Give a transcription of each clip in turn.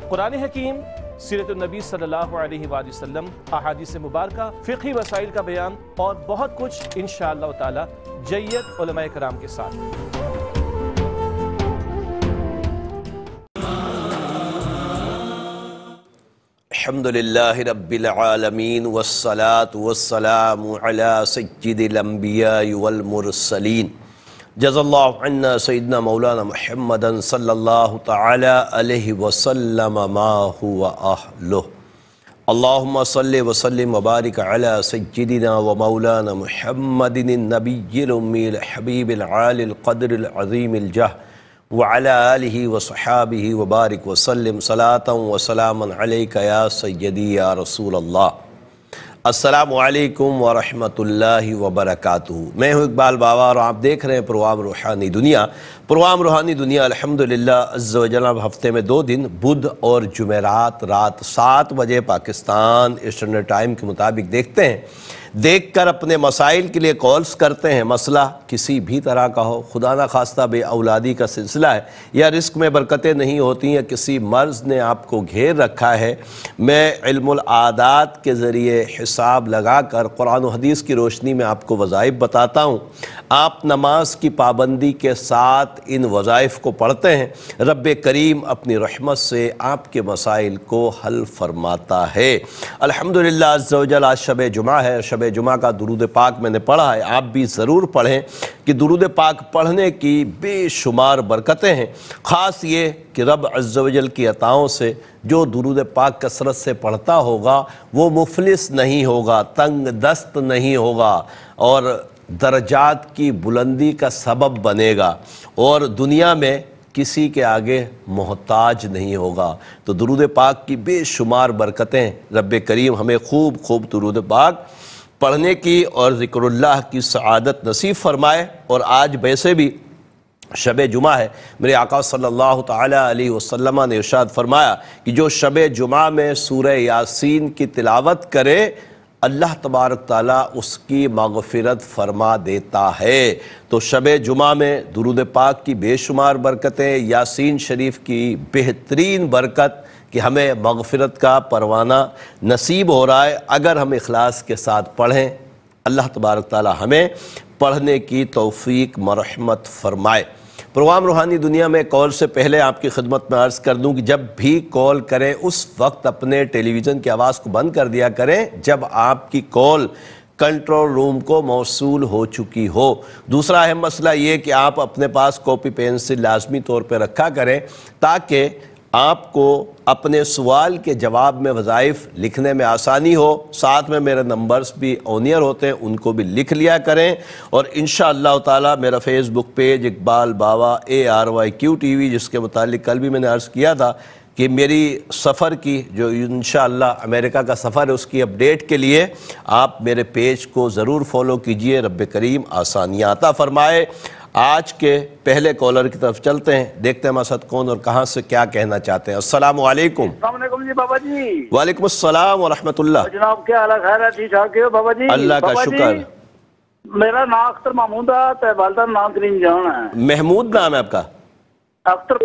قرآن حکیم، سیرت النبی صلی اللہ علیہ وآلہ وسلم، احادیث مبارکہ، فقہی مسائل کا بیان اور بہت کچھ انشاءاللہ تعالی جید علماء کرام کے ساتھ۔ الحمدللہ رب العالمین والصلاة والسلام علی سید الانبیاء والمرسلین، جزا اللہ عنا سیدنا مولانا محمد صلی اللہ تعالی علیہ وسلم ما هو اہلہ۔ اللہم صلی وسلم وبارک علی سیدنا و مولانا محمد النبی الامی الحبیب العالی القدر العظیم الجہ وعلی آلہ وصحابہ وبارک وسلم صلاۃ وسلاما علیک یا سیدی یا رسول اللہ۔ السلام علیکم ورحمۃ اللہ وبرکاتہ۔ میں ہوں اقبال بابا اور آپ دیکھ رہے ہیں پروگرام روحانی دنیا۔ پروگرام روحانی دنیا الحمدللہ عز و جل ہفتے میں 2 دن بدھ اور جمعرات رات 7 بجے پاکستان ایسٹرن ٹائم کے مطابق دیکھتے ہیں۔ دیکھ کر اپنے مسائل کے لیے کالز کرتے ہیں۔ مسئلہ کسی بھی طرح کا ہو، خدا نہ خواستہ بے اولادی کا سلسلہ ہے، یا رزق میں برکتیں نہیں ہوتی، یا کسی مرض نے آپ کو گھیر رکھا ہے، میں علم العادات کے ذریعے حساب لگا کر قرآن و حدیث کی روشنی میں آپ کو وظائف بتاتا ہوں۔ آپ نماز کی پابندی کے ساتھ ان وظائف کو پڑھتے ہیں، رب کریم اپنی رحمت سے آپ کے مسائل کو حل فرماتا ہے۔ الحمدللہ عز و جل آج شب جمعہ ہے۔ شب جمعہ کا درود پاک میں نے پڑھا ہے، آپ بھی ضرور پڑھیں کہ درود پاک پڑھنے کی بے شمار برکتیں ہیں۔ خاص یہ کہ رب عز و جل کی عطاؤں سے جو درود پاک کثرت سے پڑھتا ہوگا وہ مفلس نہیں ہوگا، تنگ دست نہیں ہوگا، اور درجات کی بلندی کا سبب بنے گا، اور دنیا میں کسی کے آگے محتاج نہیں ہوگا۔ تو درود پاک کی بے شمار برکتیں، رب کریم ہمیں خوب خوب درود پاک پڑھنے کی اور ذکر اللہ کی سعادت نصیب فرمائے۔ اور آج ویسے بھی شب جمعہ ہے، میرے آقا صلی اللہ تعالی علیہ وسلم نے ارشاد فرمایا کہ جو شب جمعہ میں سورہ یاسین کی تلاوت کرے اللہ تبارک تعالیٰ اس کی مغفرت فرما دیتا ہے۔ تو شب جمعہ میں درود پاک کی بے شمار برکتیں، یاسین شریف کی بہترین برکت کہ ہمیں مغفرت کا پروانہ نصیب ہو رہا ہے اگر ہم اخلاص کے ساتھ پڑھیں۔ اللہ تبارک تعالیٰ ہمیں پڑھنے کی توفیق مرحمت فرمائے۔ پروگرام روحانی دنیا میں کال سے پہلے آپ کی خدمت میں عرض کر دوں کہ جب بھی کال کریں اس وقت اپنے ٹیلی ویژن کی آواز کو بند کر دیا کریں جب آپ کی کال کنٹرول روم کو موصول ہو چکی ہو۔ دوسرا اہم مسئلہ یہ کہ آپ اپنے پاس کاپی پینسل لازمی طور پہ رکھا کریں تاکہ آپ کو اپنے سوال کے جواب میں وظائف لکھنے میں آسانی ہو۔ ساتھ میں میرے نمبرز بھی اونیئر ہوتے ہیں، ان کو بھی لکھ لیا کریں۔ اور انشاءاللہ تعالی میرا Facebook page Iqbal Bawa ARYQ جس کے متعلق کل بھی میں نے عرض کیا تھا کہ میری سفر کی جو انشاءاللہ امریکہ کا سفر ہے اس کی اپڈیٹ کے لیے آپ میرے پیج کو ضرور فالو کیجئے۔ رب کریم آسانیاں عطا فرمائے۔ آج کے پہلے کالر کی طرف چلتے ہیں، دیکھتے ہیں ہمارے ساتھ کون اور کہاں سے کیا کہنا چاہتے ہیں۔ السلام علیکم۔ السلام علیکم جی بابا جی۔ وعلیکم السلام ورحمۃ اللہ۔ جناب کیا حال ہے؟ خیر ہے؟ ٹھیک ٹھاک ہے بابا جی؟ اللہ کا شکر۔ میرا نام اختر محمود ہے، تے والدہ نام کریم جان ہے۔ محمود نام ہے آپ کا؟ اختر۔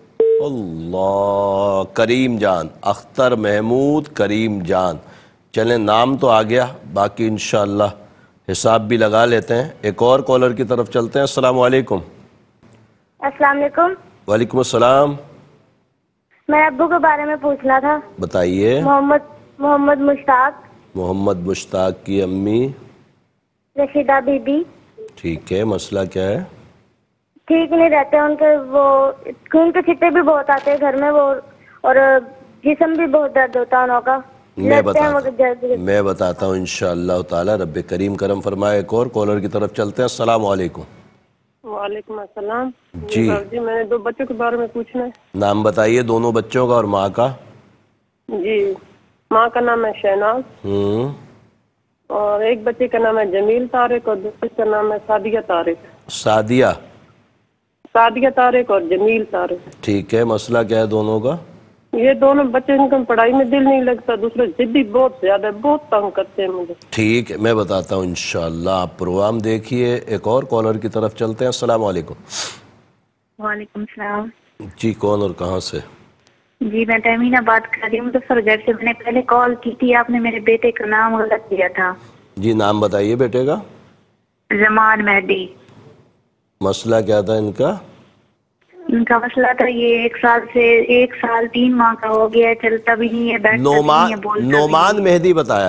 اللہ، کریم جان، اختر محمود کریم جان۔ چلیں نام تو آ گیا، باقی انشاءاللہ حساب بھی لگا لیتے ہیں۔ ایک اور کالر کی طرف چلتے ہیں۔ السلام علیکم۔ السلام علیکم۔ وعلیکم السلام۔ میں ابو کے بارے میں پوچھنا تھا۔ بتائیے۔ محمد مشتاق۔ محمد مشتاق کی امی؟ رشیدہ بی بی۔ ٹھیک ہے، مسئلہ کیا ہے؟ ٹھیک نہیں رہتے ان کے، وہ خون کے چھٹے بھی بہت آتے ہیں گھر میں، وہ اور جسم بھی بہت درد ہوتا ہے انہوں کا۔ میں بتاتا ہوں انشاءاللہ تعالی، رب کریم کرم فرمائے۔ ایک اور کالر کی طرف چلتے ہیں۔ السلام علیکم۔ وعلیکم السلام۔ جی میں نے 2 بچوں کے بارے میں پوچھنا ہے۔ نام بتائیے دونوں بچوں کا اور ماں کا۔ جی، ماں کا نام ہے شہناز، اور ایک بچے کا نام ہے جمیل طارق، اور دوسرے کا نام ہے سعدیہ طارق۔ سعدیہ طارق اور جمیل طارق۔ ٹھیک ہے، مسئلہ کیا ہے دونوں کا؟ یہ دونوں بچے، ان کو پڑھائی میں دل نہیں لگتا، دوسرے ضدی بہت زیادہ، بہت تنگ کرتے ہیں مجھے۔ ٹھیک ہے، میں بتاتا ہوں انشاءاللہ، آپ پروگرام دیکھیے۔ ایک اور کالر کی طرف چلتے ہیں۔ السلام علیکم۔ وعلیکم السلام۔ جی، کون اور کہاں سے؟ جی میں تہمینہ بات کر رہی ہوں مظفر گڑھ سے. میں نے پہلے کال کی تھی, آپ نے میرے بیٹے کا نام غلط دیا تھا. جی نام بتائیے بیٹے کا. زمان مہدی. مسئلہ کیا تھا ان کا؟ ان کا مسئلہ تھا یہ 1 سال 3 ماہ کا ہو گیا ہے, چلتا بھی نہیں ہے, بیٹھتا بھی نہیں ہے, بولتا بھی نعمان نہیں. مہدی بتایا.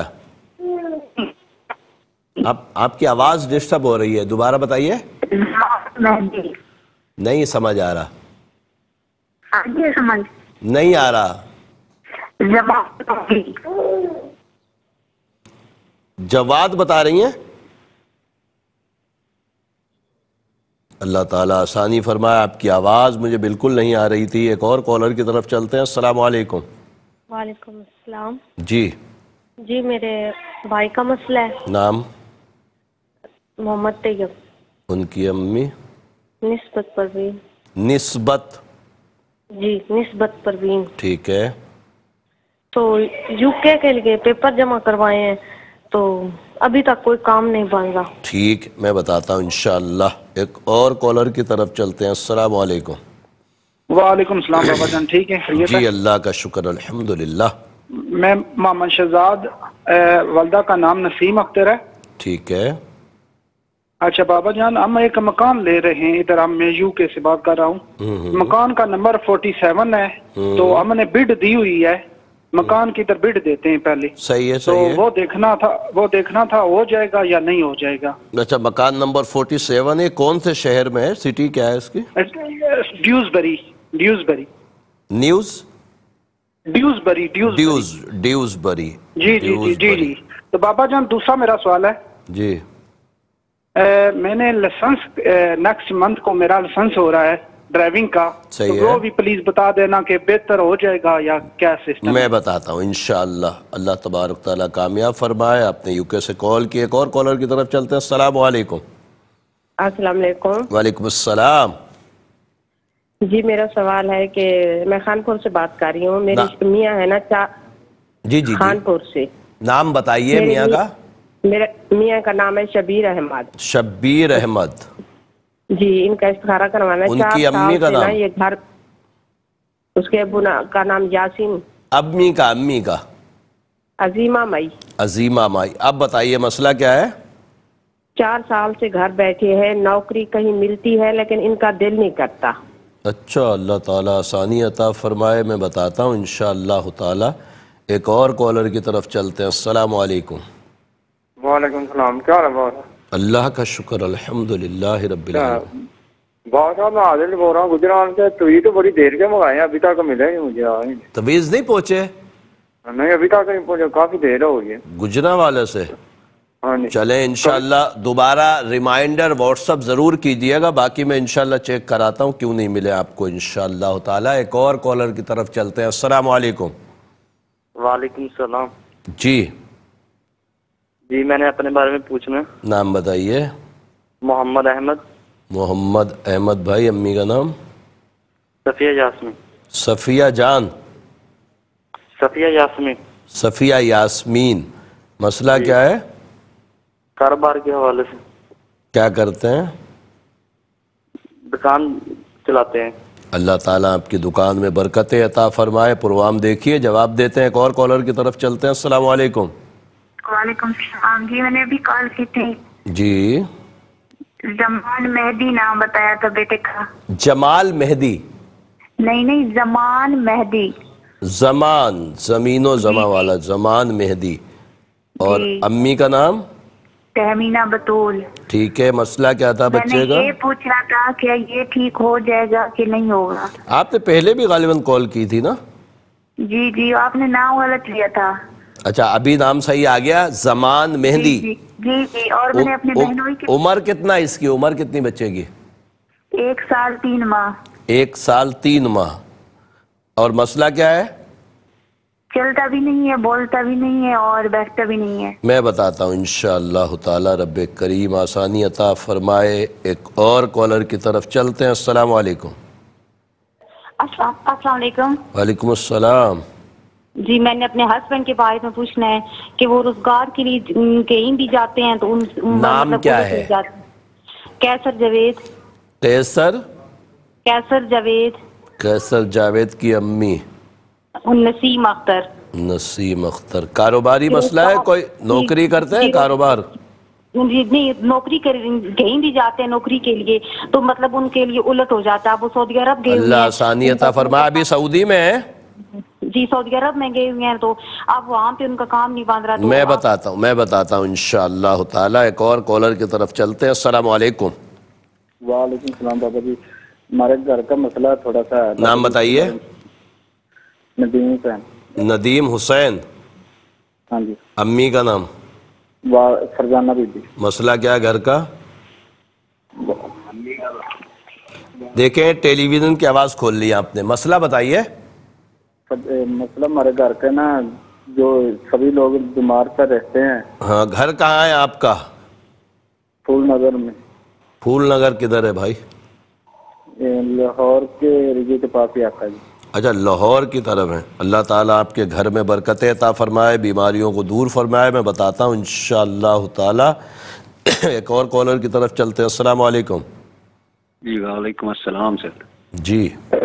آپ کی آواز ڈسٹرب ہو رہی ہے, دوبارہ بتائیے. زمان مہدی. نہیں سمجھ آ رہا. آگے سمجھ نہیں آ رہا. زمان مہدی. جواد بتا رہی ہیں. اللہ تعالیٰ آسانی فرمائے. آپ کی آواز مجھے بالکل نہیں آ رہی تھی. ایک اور کالر کی طرف چلتے ہیں. السلام علیکم. وعلیکم السلام. جی میرے بھائی کا مسئلہ ہے. نام؟ محمد طیب. ان کی امی؟ نسبت پروین. نسبت؟ جی نسبت پروین. ٹھیک ہے. تو یو کے لیے پیپر جمع کروائے ہیں تو ابھی تک کوئی کام نہیں بن رہا. ٹھیک میں بتاتا ہوں انشاءاللہ. ایک اور کالر کی طرف چلتے ہیں. السلام علیکم. وعلیکم السلام بابا جان, ٹھیک ہے خیریت ہے؟ جی اللہ کا شکر الحمدللہ. میں محمد شہزاد, والدہ کا نام نسیم اختر ہے. ٹھیک ہے. اچھا بابا جان, ہم ایک مکان لے رہے ہیں ادھر, ہم میں یو کے سے بات کر رہا ہوں. مکان کا نمبر 47 ہے. تو ہم نے بڈ دی ہوئی ہے. مکان کی ادھر بڈ دیتے ہیں پہلے. صحیح ہے تو صحیح ہے. وہ دیکھنا تھا ہو جائے گا یا نہیں ہو جائے گا. اچھا مکان نمبر 47 ہے. کون سے شہر میں ہے؟ سٹی کیا ہے اس کی؟ ڈیوزبری. ڈیوزبری. جی جی جی جی جی. تو بابا جان دوسرا میرا سوال ہے. جی میں نے لائسنس نیکسٹ منتھ کو میرا لائسنس ہو رہا ہے ڈرائیونگ کا. صحیح تو ہے. وہ بھی پلیز بتا دینا کہ بہتر ہو جائے گا یا کیا سسٹم. میں بتاتا ہوں انشاءاللہ. اللہ تبارک تعالیٰ کامیاب فرمائے. آپ نے یو کے سے کال کی. ایک اور کالر کی طرف چلتے ہیں. السلام علیکم. السلام علیکم. وعلیکم السلام. جی میرا سوال ہے کہ میں خانپور سے بات کر رہی ہوں. میری میاں ہے نا جی جی خانپور سے. نام بتائیے میاں کا. میرے میاں کا نام ہے شبیر احمد. شبیر احمد. جی ان کا استخارہ کروانا ہے. ان کی امی کا نام؟ یہ گھر اس کے ابو کا نام یاسین. امی کا عظیمہ مئی. عظیمہ مائی. اب بتائیے مسئلہ کیا ہے؟ 4 سال سے گھر بیٹھے ہیں, نوکری کہیں ملتی ہے لیکن ان کا دل نہیں کرتا. اچھا اللہ تعالیٰ آسانی عطا فرمائے. میں بتاتا ہوں انشاءاللہ تعالیٰ. ایک اور کالر کی طرف چلتے ہیں. السلام علیکم. وعلیکم السلام. کیا حال ہے بہت؟ اللہ کا شکر الحمدللہ رب العالمین. بہت صاحب میں عادل بول رہا ہوں گجران سے. تو یہ تو بڑی دیر کے منگائے ہیں, ابھی تک ملے نہیں مجھے. تویز نہیں پہنچے؟ نہیں ابھی تک نہیں پہنچے, کافی دیر ہو گئی. گجرا والے سے؟ ہاں جی. چلیں انشاءاللہ دوبارہ ریمائنڈر واٹس اپ ضرور کیجئے گا. باقی میں انشاءاللہ چیک کراتا ہوں کیوں نہیں ملے آپ کو انشاءاللہ تعالیٰ. ایک اور کالر کی طرف چلتے ہیں. السلام علیکم. وعلیکم السلام. جی میں نے اپنے بارے میں پوچھنا. نام بتائیے. محمد احمد. محمد احمد بھائی. امی کا نام؟ صفیہ یاسمین. صفیہ جان. صفیہ یاسمین. مسئلہ کیا ہے؟ کاروبار کے حوالے سے. کیا کرتے ہیں؟ دکان چلاتے ہیں. اللہ تعالیٰ آپ کی دکان میں برکتیں عطا فرمائے. پروگرام دیکھیے, جواب دیتے ہیں. ایک اور کالر کی طرف چلتے ہیں. السلام علیکم. وعلیکم السلام. جی میں نے ابھی کال کی تھی. جی زمان مہدی نام بتایا تھا بیٹے کا. جمال مہدی؟ نہیں زمان مہدی. زمان زمین و زما والا زمان مہدی. اور امی کا نام؟ تہمینہ بطول. ٹھیک ہے. مسئلہ کیا تھا بچے کا؟ میں نے یہ پوچھنا تھا کہ یہ ٹھیک ہو جائے گا کہ نہیں ہوگا. آپ نے پہلے بھی غالباً کال کی تھی نا؟ جی آپ نے نام غلط لیا تھا. اچھا ابھی نام صحیح آ گیا. زمان مہدی. جی اور میں نے اپنے بہنوئی کی. عمر کتنا اس کی؟ عمر کتنی بچے کی؟ 1 سال 3 ماہ. 1 سال 3 ماہ. اور مسئلہ کیا ہے؟ چلتا بھی نہیں ہے, بولتا بھی نہیں ہے اور بیٹھتا بھی نہیں ہے. میں بتاتا ہوں انشاءاللہ تعالی. رب کریم آسانی عطا فرمائے. ایک اور کالر کی طرف چلتے ہیں. السلام علیکم. السلام علیکم. وعلیکم السلام. جی میں نے اپنے ہسبینڈ کے بارے میں پوچھنا ہے کہ وہ روزگار کے لیے کہیں بھی جاتے ہیں تو نام کیا ہے؟ کیسر جاوید. کیسر جاوید. کیسر جاوید کی امی. नसीम अख्तर। नसीम अख्तर, कारोबारी मसला है, कोई नौकरी करते हैं, कारोबार? नहीं, नौकरी कहीं भी जाते हैं नौकरी के लिए तो मतलब उनके लिए उलट हो जाता है। वो सऊदी अरब गए हुए हैं, अल्लाह आसानी अता फरमाए। अभी सऊदी में है जी, सऊदी अरब में गए हुए हैं, तो अब वहाँ पे उनका काम नहीं बन रहा। तो मैं बताता हूँ इंशाअल्लाह ताला। एक और कॉलर की तरफ चलते हैं। अस्सलाम वालेकुम। वालेकुम सलाम बाबा जी, हमारे घर का मसला थोड़ा सा है। नाम बताइए। नदीम हुसैन। नदीम हुसैन। हाँ जी। अम्मी का नाम? फरजाना बीबी। मसला क्या है घर का? देखें, टेलीविजन की आवाज़ खोल ली आपने। मसला बताइए। मसला हमारे घर का ना, जो सभी लोग बीमार से रहते हैं। हाँ, घर कहाँ है आपका? फूल नगर में। फूल नगर किधर है भाई? लाहौर के रिजी के पास ही आता है। अच्छा, लाहौर की तरफ है। अल्लाह ताला आपके घर में बरकतें अता फरमाए, बीमारियों को दूर फरमाए। मैं बताता हूँ इंशाअल्लाह ताला। एक और कॉलर की तरफ चलते हैं। अस्सलाम वालेकुम। जी वालेकुम अस्सलाम सर। जी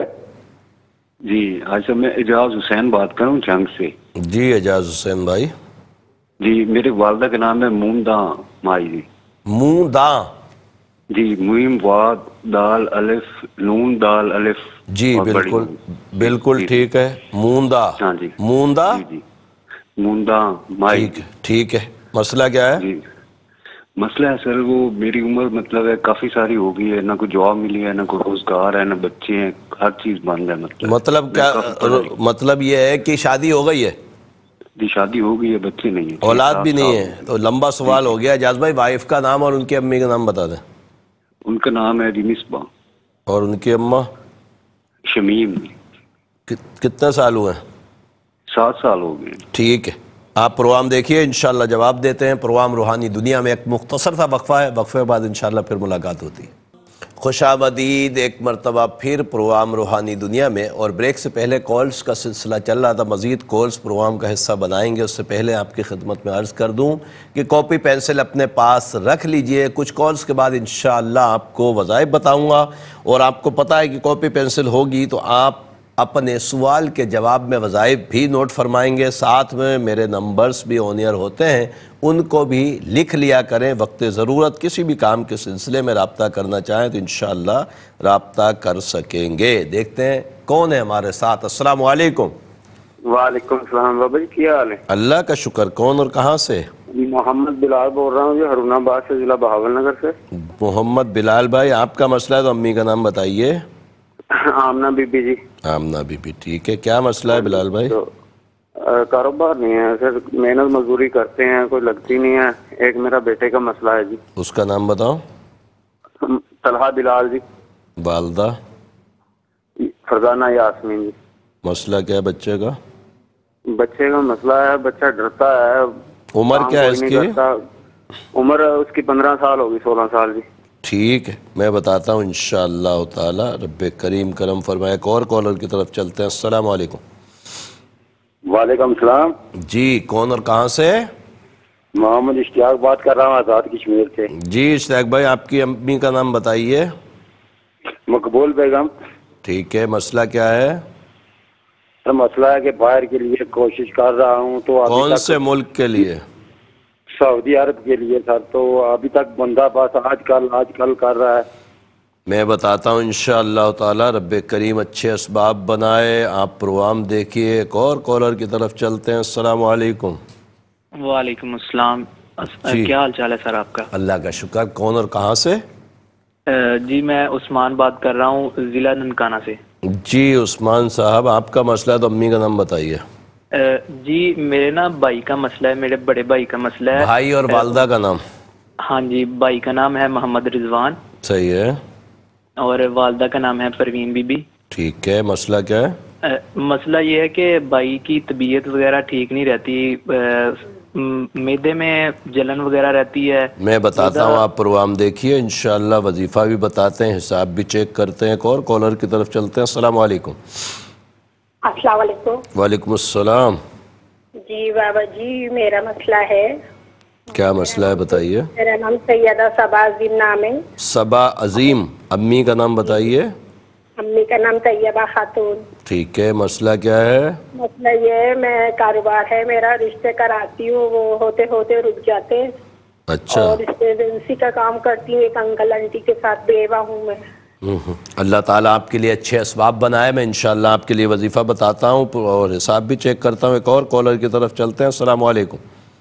जी, आज सर मैं एजाज हुसैन बात कर रहा हूँ जंग से। जी एजाज हुसैन भाई। जी, मेरे वालदा का नाम है मूंदा माई जी। मूंदा? जी, मुइम वाद दाल अलिफ नून दाल अलिफ। जी बिल्कुल बिल्कुल ठीक है, मूंदा। हाँ जी, मूंदा। जी जी, मूंदा माई। ठीक है। मसला क्या है? जी, मसला है सर, वो मेरी उम्र मतलब है काफी सारी हो गई है, ना कोई जॉब मिली है, ना कोई रोजगार है, ना बच्चे हैं, हर चीज बंद है। मतलब क्या? मतलब ये है कि शादी हो गई है? जी, शादी हो गई है, बच्चे नहीं है, औलाद भी नहीं है। तो लंबा सवाल हो गया। एजाज भाई, वाइफ का नाम और उनकी अम्मी का नाम बता दें। उनका नाम है मिसबा। और उनकी अम्मा? शमीम। कितने साल हुए? 7 साल हो गए। ठीक है, आप प्रोग्राम देखिए, इंशाल्लाह जवाब देते हैं। प्रोग्राम रूहानी दुनिया में एक मुख्तसर सा वक्फा है, वक्फे बाद इंशाल्लाह फिर मुलाकात होती है। खुशामदीद एक मरतबा फिर प्रोग्राम रूहानी दुनिया में। और ब्रेक से पहले कॉल्स का सिलसिला चल रहा था, मज़ीद कॉल्स प्रोग्राम का हिस्सा बनाएंगे। उससे पहले आपकी खिदमत में अर्ज़ कर दूं कि कॉपी पेंसिल अपने पास रख लीजिए। कुछ कॉल्स के बाद इंशाअल्लाह आपको वज़ाइफ बताऊंगा, और आपको पता है कि कॉपी पेंसिल होगी तो आप अपने सवाल के जवाब में वज़ाइफ भी नोट फरमाएंगे। साथ में मेरे नंबर्स भी ऑन एयर होते हैं, उनको भी लिख लिया करें। वक्त ज़रूरत किसी भी काम के सिलसिले में रब्ता करना चाहें तो इंशाअल्लाह रब्ता कर सकेंगे। देखते हैं कौन है हमारे साथ। अस्सलाम वालेकुम। वालेकुम सलाम बाबा जी, क्या हाल है? अल्लाह का शुक्र। कौन और कहाँ से? मोहम्मद बिलाल बोल रहा हूँ जी, हरुणाबाद से, जिला बहावलनगर से। मोहम्मद बिलाल भाई, आपका मसला है तो अम्मी का नाम बताइए। आमना बीबी जी। आमना बीबी, ठीक है। क्या मसला है बिलाल भाई? तो कारोबार नहीं है सर, मेहनत मजदूरी करते हैं, कोई लगती नहीं है। एक मेरा बेटे का मसला है जी। उसका नाम बताओ। तलहा बिलाल जी। वालदा? फरजाना यास्मीन जी। मसला क्या है बच्चे का? बच्चे का मसला है, बच्चा डरता है। उम्र क्या है इसकी? उम्र उसकी 15 साल होगी, 16 साल जी। ठीक है, मैं बताता हूँ इंशाअल्लाह ताला। रब्बे करीम करम फरमाए। एक और कॉलर की तरफ चलते हैं। अस्सलाम वालेकुम। वालेकुम सलाम जी, कौन और कहाँ से? मोहम्मद इश्तियाक बात कर रहा हूँ, आजाद कश्मीर से। जी इश्तियाक भाई, आपकी अम्मी का नाम बताइए। मकबूल बेगम। ठीक है, मसला क्या है? सर मसला है कि बाहर के लिए कोशिश कर रहा हूँ। तो कौन से मुल्क के लिए? सऊदी अरब के लिए सर। तो अभी तक बंदा बस आजकल कर रहा है। मैं बताता हूँ इंशाअल्लाह ताला, रब्बे करीम अच्छे असबाब बनाए। आप प्रोग्राम देखिए। एक और कॉलर की तरफ चलते हैं। अस्सलाम वालेकुम। वालेकुम अस्सलाम। क्या हाल चाल है सर आपका? अल्लाह का शुक्र। कौन और कहाँ से? जी मैं उस्मान बात कर रहा हूँ, जिला ननकाना से। जी उस्मान साहब, आपका मसला है तो अम्मी का नाम बताइए। जी मेरे ना भाई का मसला है, मेरे बड़े भाई का मसला है। भाई और वालदा का नाम? हाँ जी, भाई का नाम है मोहम्मद रिजवान। सही है। और वालदा का नाम है परवीन बीबी। ठीक है, मसला क्या है? मसला ये है कि भाई की तबीयत वगैरह ठीक नहीं रहती, मैदे में जलन वगैरह रहती है। मैं बताता हूँ, आप प्रोग्राम देखिए, इंशाअल्लाह वजीफा भी बताते हैं, हिसाब भी चेक करते हैं। एक और कॉलर की तरफ चलते हैं। अस्सलाम वालेकुम। अस्सलाम वालेकुम। वालेकुम अस्सलाम। जी बाबा जी, मेरा मसला है। क्या मसला है बताइए। मेरा नाम सैयदा सबा अजीम नाम है। सबा अजीम। अम्मी का नाम बताइए। अम्मी का नाम तैयबा खातून। ٹھیک ہے، مسئلہ کیا ہے؟ مسئلہ یہ ہے، میں کاروبار ہے میرا، رشتے کراتی ہوں، وہ ہوتے ہوتے رک جاتے ہیں۔ اچھا، اور ایجنسی کا کام کرتی ہوں، ایک انکل آنٹی کے ساتھ بیوہ ہوں میں۔ اللہ تعالیٰ آپ کے لیے اچھے اسباب بنائے۔ میں انشاءاللہ آپ کے لیے وظیفہ بتاتا ہوں اور حساب بھی چیک کرتا ہوں۔ ایک اور کالر کی طرف چلتے ہیں۔ السلام علیکم۔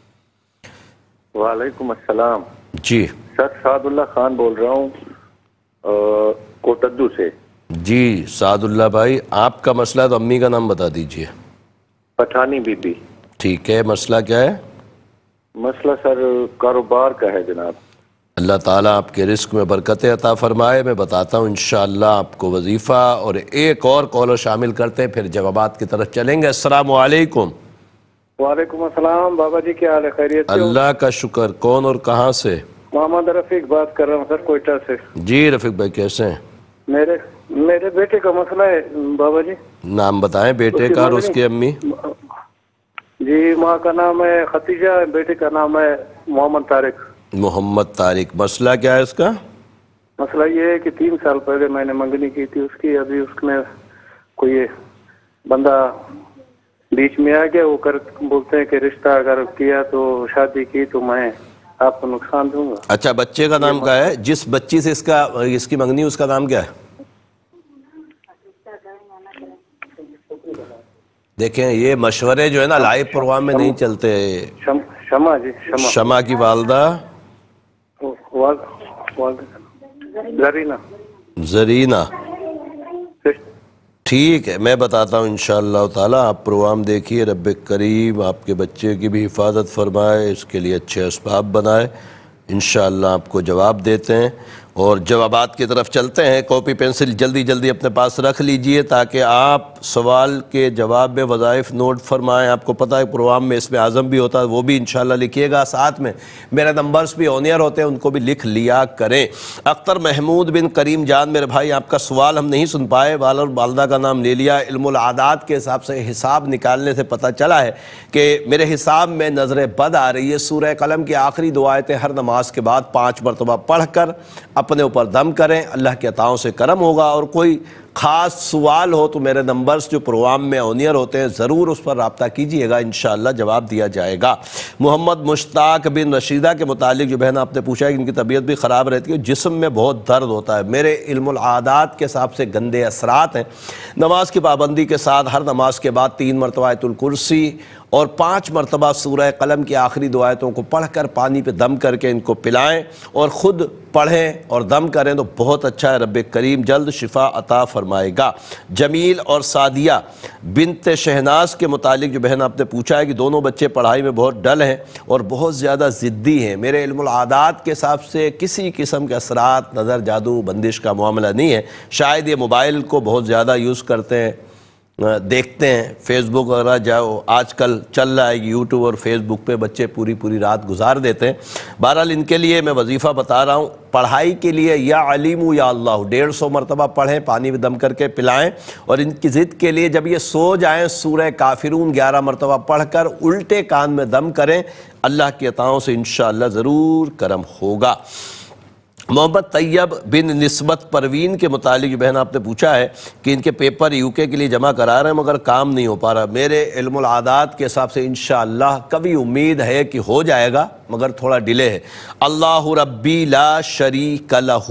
وعلیکم السلام جی سر، سعد اللہ خان بول رہا ہوں کوٹدو سے۔ جی سعد اللہ بھائی، آپ کا مسئلہ ہے تو امی کا نام بتا دیجئے۔ پٹھانی بی بی۔ ٹھیک ہے، مسئلہ کیا ہے؟ مسئلہ سر کاروبار کا ہے جناب۔ اللہ تعالیٰ آپ کے رزق میں برکت عطا فرمائے۔ میں بتاتا ہوں انشاءاللہ آپ کو وظیفہ، اور ایک اور کالر شامل کرتے ہیں، پھر جوابات کی طرف چلیں گے۔ السلام علیکم۔ وعلیکم السلام بابا جی، کیا حال ہے؟ خیریت سے ہو؟ اللہ کا شکر۔ کون اور کہاں سے؟ محمد رفیق بات کر رہا ہوں سر، کوئٹہ سے۔ جی رفیق بھائی، کیسے ہیں؟ میرے بیٹے کا مسئلہ ہے بابا جی۔ نام بتائیں بیٹے کا اور اس کی امی۔ جی، ماں کا نام ہے ختیجہ، بیٹے کا نام ہے محمد طارق۔ محمد طارق۔ مسئلہ کیا ہے اس کا؟ مسئلہ یہ ہے کہ 3 سال پہلے میں نے منگنی کی تھی اس کی، ابھی اس میں کوئی بندہ بیچ میں آ گیا، وہ بولتے ہیں کہ رشتہ اگر کیا تو شادی کی تو میں آپ کو نقصان دوں گا۔ اچھا، بچے کا نام کیا ہے؟ جس بچی سے اس کی منگنی اس کا نام کیا ہے؟ دیکھیں یہ مشورے جو ہے نا لائیو پروگرام میں نہیں چلتے۔ شمع جی، شمع کی والدہ زرینہ۔ ٹھیک ہے، میں بتاتا ہوں انشاءاللہ تعالیٰ۔ آپ پروگرام دیکھیے، رب کریم آپ کے بچے کی بھی حفاظت فرمائے، اس کے لیے اچھے اسباب بنائے۔ انشاءاللہ آپ کو جواب دیتے ہیں اور جوابات کی طرف چلتے ہیں۔ کاپی پینسل جلدی جلدی اپنے پاس رکھ لیجئے تاکہ آپ سوال کے جواب میں وظائف نوٹ فرمائیں۔ آپ کو پتہ ہے پروگرام میں اسم اعظم بھی ہوتا ہے، وہ بھی انشاءاللہ لکھیے گا۔ ساتھ میں میرے نمبرز بھی آن ایئر ہوتے ہیں، ان کو بھی لکھ لیا کریں۔ اختر محمود بن کریم جان، میرے بھائی آپ کا سوال ہم نہیں سن پائے، والد اور والدہ کا نام لے لیا۔ علم العادات کے حساب سے حساب نکالنے سے پتہ چلا ہے کہ میرے حساب میں نظر بد آ رہی ہے۔ سورہ قلم کی آخری 2 آیتیں ہر نماز کے بعد 5 مرتبہ پڑھ کر اپنے اوپر دم کریں، اللہ کے عطاؤں سے کرم ہوگا۔ اور کوئی خاص سوال ہو تو میرے نمبرز جو پروگرام میں آن ایئر ہوتے ہیں ضرور اس پر رابطہ کیجئے گا، انشاءاللہ جواب دیا جائے گا۔ محمد مشتاق بن رشیدہ کے متعلق جو بہن آپ نے پوچھا ہے کہ ان کی طبیعت بھی خراب رہتی ہے، جسم میں بہت درد ہوتا ہے۔ میرے علم العادات کے حساب سے گندے اثرات ہیں۔ نماز کی پابندی کے ساتھ ہر نماز کے بعد 3 مرتبہ آیت الکرسی اور 5 مرتبہ سورہ قلم کی آخری 2 آیتوں کو پڑھ کر پانی پہ دم کر کے ان کو پلائیں اور خود پڑھیں اور دم کریں تو بہت اچھا ہے، رب کریم جلد شفا عطا فرمائے گا۔ جمیل اور سعدیہ بنت شہناز کے متعلق جو بہن آپ نے پوچھا ہے کہ دونوں بچے پڑھائی میں بہت ڈل ہیں اور بہت زیادہ ضدی ہیں۔ میرے علم العادات کے حساب سے کسی قسم کے اثرات، نظر، جادو، بندش کا معاملہ نہیں ہے۔ شاید یہ موبائل کو بہت زیادہ یوز کرتے ہیں، دیکھتے ہیں، فیس بک وغیرہ جاؤ آج کل چل رہا ہے، یوٹیوب اور فیس بک پہ بچے پوری رات گزار دیتے ہیں۔ بہرحال ان کے لیے میں وظیفہ بتا رہا ہوں، پڑھائی کے لیے یا علیم یا اللہ 150 مرتبہ پڑھیں، پانی میں دم کر کے پلائیں، اور ان کی ضد کے لیے جب یہ سو جائیں سورہ کافرون 11 مرتبہ پڑھ کر الٹے کان میں دم کریں، اللہ کی عطاؤں سے انشاءاللہ ضرور کرم ہوگا۔ محمد طیب بن نسبت پروین کے متعلق بہن آپ نے پوچھا ہے کہ ان کے پیپر UK کے لیے جمع کرا رہے ہیں مگر کام نہیں ہو پا رہا۔ میرے علم العادات کے حساب سے انشاءاللہ کبھی امید ہے کہ ہو جائے گا مگر تھوڑا ڈیلے ہے۔ اللہ ربی لا شریک لہ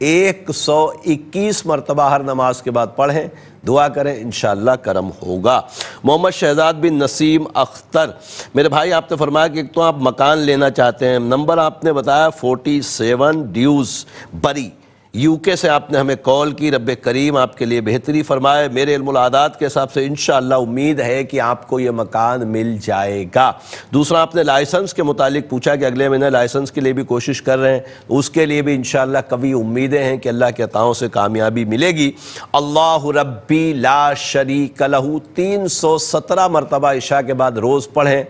121 مرتبہ ہر نماز کے بعد پڑھیں، دعا کریں، انشاءاللہ کرم ہوگا۔ محمد شہزاد بن نسیم اختر، میرے بھائی آپ نے فرمایا کہ ایک تو آپ مکان لینا چاہتے ہیں، نمبر آپ نے بتایا 47 ڈیوز بری، UK سے آپ نے ہمیں کال کی۔ رب کریم آپ کے لیے بہتری فرمائے۔ میرے علم العادات کے حساب سے انشاءاللہ امید ہے کہ آپ کو یہ مکان مل جائے گا۔ دوسرا آپ نے لائسنس کے متعلق پوچھا کہ اگلے مہینے لائسنس کے لیے بھی کوشش کر رہے ہیں، اس کے لیے بھی انشاءاللہ کبھی امیدیں ہیں کہ اللہ کے عطاؤں سے کامیابی ملے گی۔ اللہ ربی لا شریک لہ 317 مرتبہ عشاء کے بعد روز پڑھیں،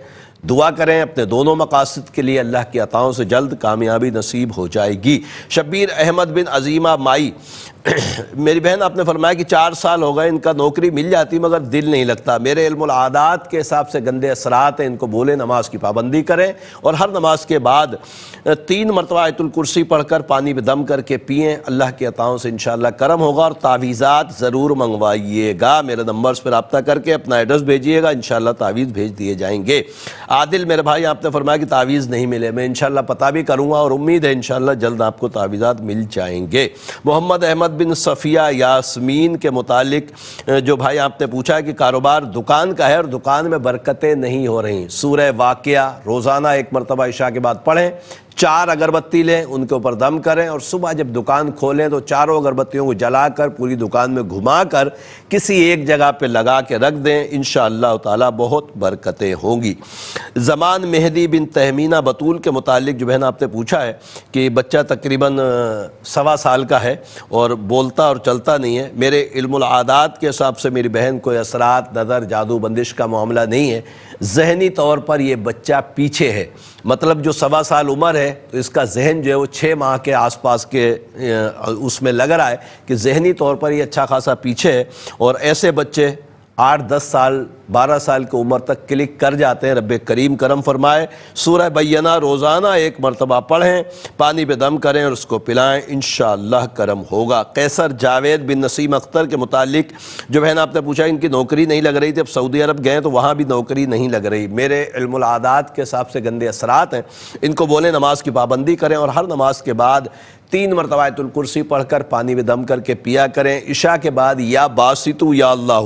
دعا کریں اپنے دونوں مقاصد کے لیے، اللہ کی عطاؤں سے جلد کامیابی نصیب ہو جائے گی۔ شبیر احمد بن عظیمہ مائی، میری بہن آپ نے فرمایا کہ 4 سال ہو گئے، ان کا نوکری مل جاتی مگر دل نہیں لگتا، میرے علم العادات کے حساب سے گندے اثرات ہیں، ان کو بولیں نماز کی پابندی کریں اور ہر نماز کے بعد 3 مرتبہ آیت الکرسی پڑھ کر پانی میں دم کر کے پئیں، اللہ کی عطاؤں سے انشاءاللہ کرم ہوگا۔ اور تعویذات ضرور منگوائیے گا، میرے نمبرز پر رابطہ کر کے اپنا ایڈریس بھیجیے گا، انشاءاللہ تعویذ بھیج دیے جائیں گے۔ عادل میرے بھائی آپ نے فرمایا کہ تعویذ نہیں ملے، میں انشاءاللہ پتہ بھی کروں گا اور امید ہے انشاءاللہ جلد آپ کو تعویذات مل جائیں گے۔ محمد احمد بن صفیہ یاسمین کے متعلق جو بھائی آپ نے پوچھا ہے کہ کاروبار دکان کا ہے اور دکان میں برکتیں نہیں ہو رہی، سورہ واقعہ روزانہ 1 مرتبہ عشاء کے بعد پڑھیں، 4 اگربتی لیں، ان کے اوپر دم کریں اور صبح جب دکان کھولیں تو 4 اگربتیوں کو جلا کر پوری دکان میں گھما کر کسی ایک جگہ پہ لگا کے رکھ دیں، انشاءاللہ تعالی بہت برکتیں ہوں گی۔ زمان مہدی بن تہمینہ بطول کے متعلق جو بہن آپ نے پوچھا ہے کہ بچہ تقریباً 1.25 سال کا ہے اور بولتا اور چلتا نہیں ہے، میرے علم العادات کے حساب سے میری بہن کوئی اثرات، نظر، جادو بندش کا معاملہ نہیں ہے، ذہنی طور پر یہ بچہ پیچھے ہے، مطلب جو 1.25 سال عمر ہے تو اس کا ذہن جو ہے وہ 6 ماہ کے آس پاس کے اس میں لگ رہا ہے کہ ذہنی طور پر یہ اچھا خاصا پیچھے ہے، اور ایسے بچے 8-10 سال 12 سال کی عمر تک کلک کر جاتے ہیں۔ رب کریم کرم فرمائے۔ سورہ بینہ روزانہ 1 مرتبہ پڑھیں، پانی پہ دم کریں اور اس کو پلائیں، انشاءاللہ کرم ہوگا۔ قیصر جاوید بن نسیم اختر کے متعلق جو بہن آپ نے پوچھا ان کی نوکری نہیں لگ رہی تھی، اب سعودی عرب گئے تو وہاں بھی نوکری نہیں لگ رہی، میرے علم العادات کے حساب سے گندے اثرات ہیں، ان کو بولیں نماز کی پابندی کریں اور ہر نماز کے بعد 3 مرتبہ آیت الکرسی پڑھ کر پانی میں دم کر کے پیا کریں۔ عشاء کے بعد یا باسطو یا اللہ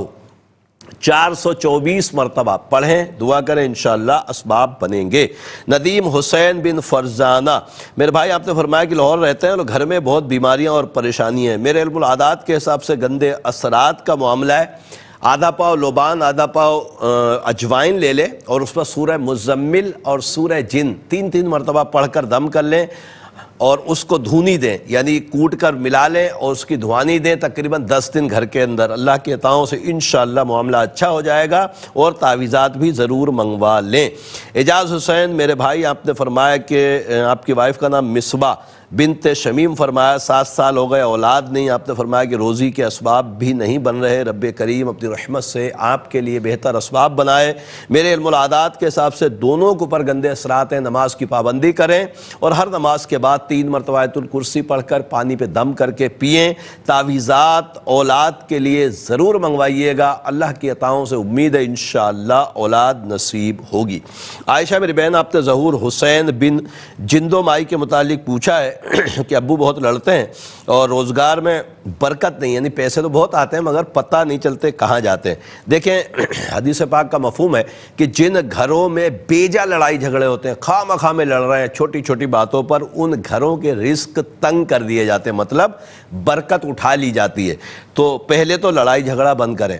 424 مرتبہ پڑھیں، دعا کریں، انشاءاللہ اسباب بنیں گے۔ ندیم حسین بن فرزانہ، میرے بھائی آپ نے فرمایا کہ لاہور رہتے ہیں اور گھر میں بہت بیماریاں اور پریشانیاں ہیں، میرے علم العادات کے حساب سے گندے اثرات کا معاملہ ہے، آدھا پاؤ لوبان، آدھا پاؤ اجوائن لے لیں اور اس پر سورہ مزمل اور سورہ جن 3 مرتبہ پڑھ کر دم کر لیں اور اس کو دھونی دیں، یعنی کوٹ کر ملا لیں اور اس کی دھوانی دیں تقریباً 10 دن گھر کے اندر، اللہ کی عطاؤں سے انشاءاللہ معاملہ اچھا ہو جائے گا اور تعویذات بھی ضرور منگوا لیں۔ اعجاز حسین میرے بھائی آپ نے فرمایا کہ آپ کی وائف کا نام مصباح بنت شمیم، فرمایا 7 سال ہو گئے اولاد نہیں، آپ نے فرمایا کہ روزی کے اسباب بھی نہیں بن رہے، رب کریم اپنی رحمت سے آپ کے لیے بہتر اسباب بنائے۔ میرے علم العادات کے حساب سے دونوں کے اوپر گندے اثرات ہیں، نماز کی پابندی کریں اور ہر نماز کے بعد 3 مرتبہ آیت الکرسی پڑھ کر پانی پہ دم کر کے پئیں۔ تعویذات اولاد کے لیے ضرور منگوائیے گا، اللہ کی عطاؤں سے امید ہے انشاءاللہ اولاد نصیب ہوگی۔ عائشہ میری بہن آپ نے ظہور حسین بن جندو مائی کے متعلق پوچھا ہے کہ ابو بہت لڑتے ہیں اور روزگار میں برکت نہیں، یعنی پیسے تو بہت آتے ہیں مگر پتہ نہیں چلتے کہاں جاتے ہیں۔ دیکھیں حدیث پاک کا مفہوم ہے کہ جن گھروں میں بیجا لڑائی جھگڑے ہوتے ہیں، خواہ مخواہ میں لڑ رہے ہیں چھوٹی چھوٹی باتوں پر، ان گھروں کے رزق تنگ کر دیے جاتے ہیں، مطلب برکت اٹھا لی جاتی ہے۔ تو پہلے تو لڑائی جھگڑا بند کریں،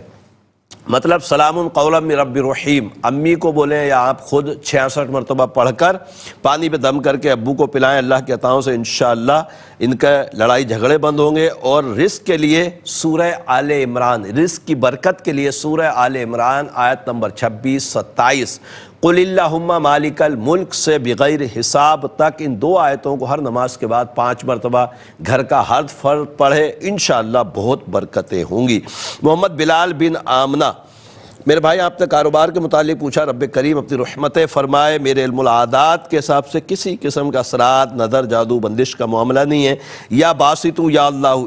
مطلب سلام قولا من رب رحیم، امی کو بولیں یا آپ خود 66 مرتبہ پڑھ کر پانی پہ دم کر کے ابو کو پلائیں، اللہ کی عطاؤں سے انشاءاللہ ان کا لڑائی جھگڑے بند ہوں گے۔ اور رزق کے لیے سورہ آل عمران، رزق کی برکت کے لیے سورہ آل عمران آیت نمبر 26-27، قل اللہم مالک الملک سے بغیر حساب تک، ان 2 آیتوں کو ہر نماز کے بعد 5 مرتبہ گھر کا ہر فرد پڑھے، انشاءاللہ بہت برکتیں ہوں گی۔ محمد بلال بن آمنہ، میرے بھائی آپ نے کاروبار کے متعلق پوچھا، رب کریم اپنی رحمتیں فرمائے، میرے علم العادات کے حساب سے کسی قسم کا اثرات، نظر، جادو بندش کا معاملہ نہیں ہے۔ یا باسطو یا اللہ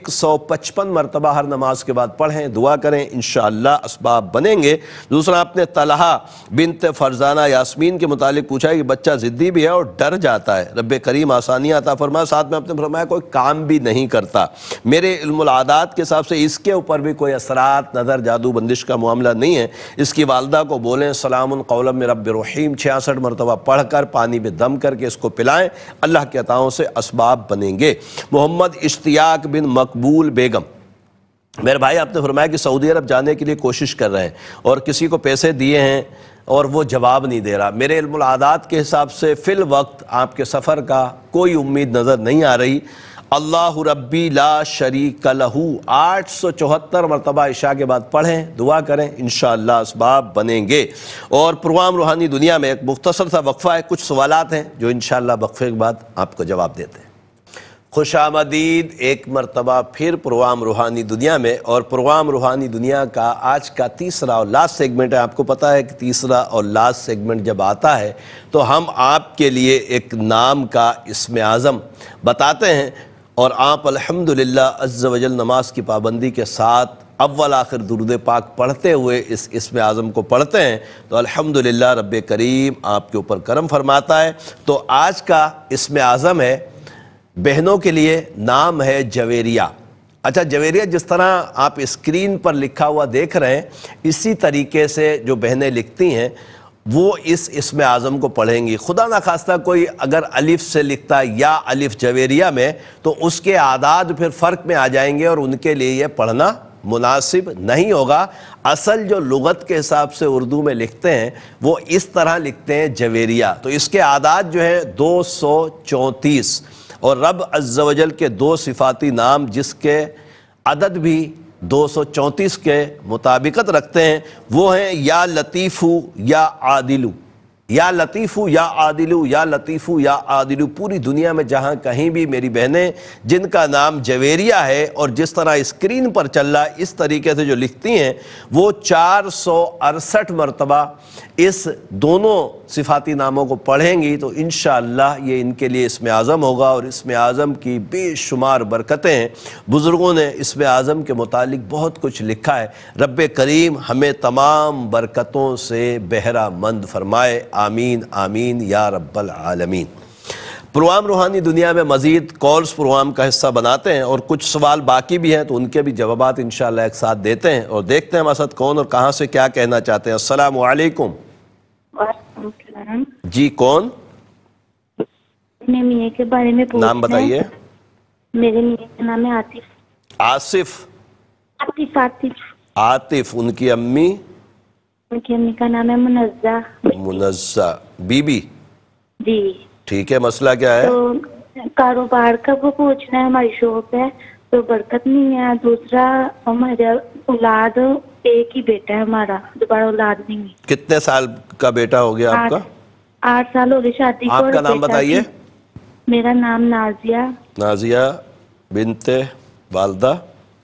155 مرتبہ ہر نماز کے بعد پڑھیں، دعا کریں، انشاءاللہ اسباب بنیں گے۔ دوسرا آپ نے طلحہ بنت فرزانہ یاسمین کے متعلق پوچھا ہے کہ بچہ ضدی بھی ہے اور ڈر جاتا ہے، رب کریم آسانیاں عطا فرمائے، ساتھ میں آپ نے فرمایا کوئی کام بھی نہیں کرتا، میرے علم العادات کے حساب سے اس کے اوپر بھی کوئی اثرات، نظر، جادو بندش کا معاملہ نہیں ہے۔ اس کی والدہ کو بولیں سلام قولا من رب رحیم 66 مرتبہ پڑھ کر پانی میں دم کر کے اس کو پلائیں، اللہ کے عطاؤں سے اسباب بنیں گے۔ محمد اشتیاق بن مقبول بیگم، میرے بھائی آپ نے فرمایا کہ سعودی عرب جانے کے لیے کوشش کر رہے ہیں اور کسی کو پیسے دیے ہیں اور وہ جواب نہیں دے رہا، میرے علم العادات کے حساب سے فی الوقت آپ کے سفر کا کوئی امید نظر نہیں آ رہی۔ اللہ ربی لا شریک لہو 874 مرتبہ عشاء کے بعد پڑھیں، دعا کریں، انشاءاللہ اسباب بنیں گے۔ اور پروگرام روحانی دنیا میں ایک مختصر سا وقفہ ہے، کچھ سوالات ہیں جو انشاءاللہ وقفے کے بعد آپ کو جواب دیتے ہیں۔ خوش آمدید ایک مرتبہ پھر پروگرام روحانی دنیا میں، اور پروگرام روحانی دنیا کا آج کا تیسرا اور لاسٹ سیگمنٹ ہے۔ آپ کو پتہ ہے کہ تیسرا اور لاسٹ سیگمنٹ جب آتا ہے تو ہم آپ کے لیے ایک نام کا اسم اعظم بتاتے ہیں، اور آپ الحمدللہ عز و جل نماز کی پابندی کے ساتھ اول آخر درود پاک پڑھتے ہوئے اس اسم اعظم کو پڑھتے ہیں تو الحمدللہ رب کریم آپ کے اوپر کرم فرماتا ہے۔ تو آج کا اسم اعظم ہے، بہنوں کے لیے نام ہے جویریہ۔ اچھا، جویریہ جس طرح آپ اسکرین پر لکھا ہوا دیکھ رہے ہیں، اسی طریقے سے جو بہنیں لکھتی ہیں وہ اس اسم اعظم کو پڑھیں گی۔ خدا نخواستہ کوئی اگر الف سے لکھتا ہے یا الف جویریہ میں تو اس کے اعداد پھر فرق میں آ جائیں گے اور ان کے لیے یہ پڑھنا مناسب نہیں ہوگا۔ اصل جو لغت کے حساب سے اردو میں لکھتے ہیں وہ اس طرح لکھتے ہیں جویریہ، تو اس کے اعداد جو ہیں 234، اور رب عز و جل کے دو صفاتی نام جس کے عدد بھی 234 کے مطابقت رکھتے ہیں وہ ہیں یا لطیفو یا عادلو، یا لطیفو یا عادلو، یا لطیفو یا عادلو۔ پوری دنیا میں جہاں کہیں بھی میری بہنیں جن کا نام جویریہ ہے اور جس طرح اسکرین پر چل رہا ہے اس طریقے سے جو لکھتی ہیں وہ 468 مرتبہ اس دونوں صفاتی ناموں کو پڑھیں گی تو انشاءاللہ یہ ان کے لیے اسم اعظم ہوگا۔ اور اسم اعظم کی بے شمار برکتیں ہیں، بزرگوں نے اسم اعظم کے متعلق بہت کچھ لکھا ہے۔ رب کریم ہمیں تمام برکتوں سے بہرہ مند فرمائے، آمین آمین یا رب العالمین۔ پروگرام روحانی دنیا میں مزید کالز پروگرام کا حصہ بناتے ہیں اور کچھ سوال باقی بھی ہیں تو ان کے بھی جوابات انشاءاللہ ایک ساتھ دیتے ہیں، اور دیکھتے ہیں ہمارے ساتھ کون اور کہاں سے کیا کہنا چاہتے ہیں۔ السلام علیکم۔ وعلیکم السلام۔ جی کون؟ اپنے میاں کے بارے میں پوچھنا ہے۔ نام بتائیے۔ میرے میاں کا نام ہے عاطف۔ آصف؟ عاطف عاطف۔ عاطف۔ ان کی امی؟ ان کی امی کا نام ہے منزہ۔ منزہ بی بی؟ جی ٹھیک ہے، مسئلہ کیا ہے؟ تو کاروبار کا وہ پوچھنا ہے، ہماری شاپ ہے تو برکت نہیں ہے، دوسرا ہمارا اولاد ایک ہی بیٹا ہے ہمارا، دوبارہ اولاد نہیں ہے۔ کتنے سال کا بیٹا ہو گیا آپ کا؟ 8 سال ہو گئے شادی کو۔ آپ کا نام بتائیے۔ میرا نام نازیہ۔ نازیہ بنت والدہ؟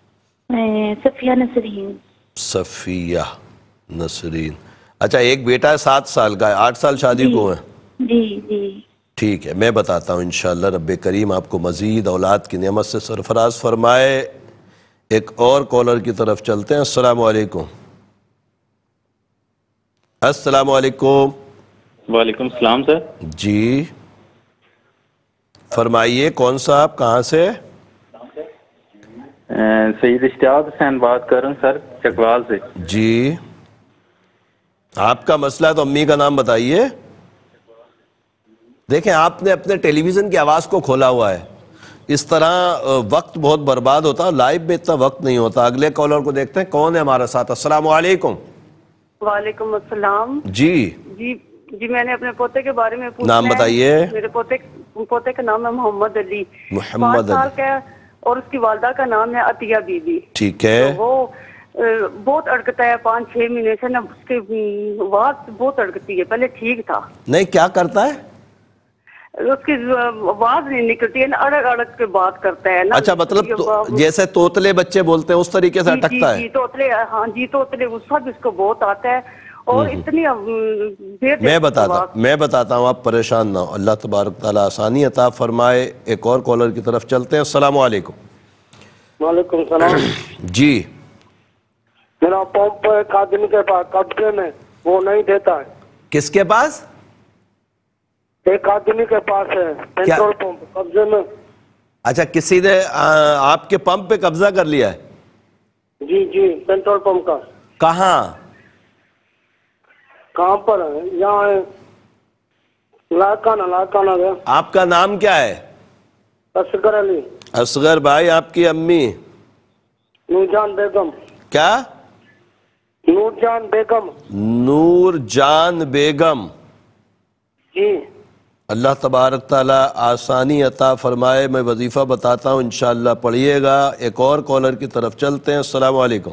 صفیہ نسرین۔ صفیہ نسرین۔ اچھا، ایک بیٹا ہے 7 سال کا ہے، 8 سال شادی کو ہیں؟ جی جی ٹھیک ہے، میں بتاتا ہوں انشاءاللہ رب کریم آپ کو مزید اولاد کی نعمت سے سرفراز فرمائے۔ ایک اور کالر کی طرف چلتے ہیں۔ السلام علیکم۔ السلام علیکم۔ وعلیکم السلام سر۔ جی فرمائیے، کون سا آپ کہاں سے؟ سید اشتیاق حسین بات کر رہا ہوں سر، چکوال سے۔ جی آپ کا مسئلہ ہے تو امی کا نام بتائیے۔ دیکھیں آپ نے اپنے ٹیلی ویژن کی آواز کو کھولا ہوا ہے، اس طرح وقت بہت برباد ہوتا ہے، لائیو میں اتنا وقت نہیں ہوتا۔ اگلے کالر کو دیکھتے ہیں کون ہے ہمارے ساتھ۔ السلام علیکم۔ وعلیکم السلام۔ جی جی میں نے اپنے پوتے کے بارے میں پوچھنا ہے۔ نام بتائیے۔ میرے پوتے کا نام ہے محمد علی، محمد 5 سال کا ہے، اور اس کی والدہ کا نام ہے عطیہ بی بی۔ ٹھیک ہے۔ وہ بہت اڑکتا ہے 5-6 مہینے سے نا، اس کی آواز بہت اڑکتی ہے، پہلے ٹھیک تھا۔ نہیں، کیا کرتا ہے؟ اس کی آواز نہیں نکلتی ہے نا، اڑک اڑک کے بات کرتا ہے نا۔ اچھا، مطلب جیسے طوطلے بچے بولتے ہیں اس طریقے سے اٹکتا ہے؟ جی طوطلے، ہاں جی طوطلے، غصہ بھی اس کو بہت آتا ہے، اور اتنی میں بتاتا ہوں، آپ پریشان نہ ہو، اللہ تبارک تعالیٰ آسانی عطا فرمائے۔ ایک اور کالر کی طرف چلتے ہیں۔ السلام علیکم۔ وعلیکم السلام۔ جی میرا پمپ ایک آدمی کے پاس قبضے میں، وہ نہیں دیتا ہے۔ کس کے پاس؟ ایک آدمی کے پاس ہے پیٹرول پمپ قبضے میں۔ اچھا، کسی نے آپ کے پمپ پہ قبضہ کر لیا ہے؟ جی جی، پیٹرول پمپ کا۔ کہاں پر ہے؟ یہاں ہے لاکانہ ہے۔ آپ کا نام کیا ہے؟ اصغر علی۔ اصغر بھائی، آپ کی امی؟ نور جان بیگم۔ کیا؟ نور جان بیگم۔ نور جان بیگم۔ جی۔ اللہ تبارک تعالیٰ آسانی عطا فرمائے. میں وظیفہ بتاتا ہوں انشاءاللہ پڑھیے گا. ایک اور کالر کی طرف چلتے ہیں. السلام علیکم.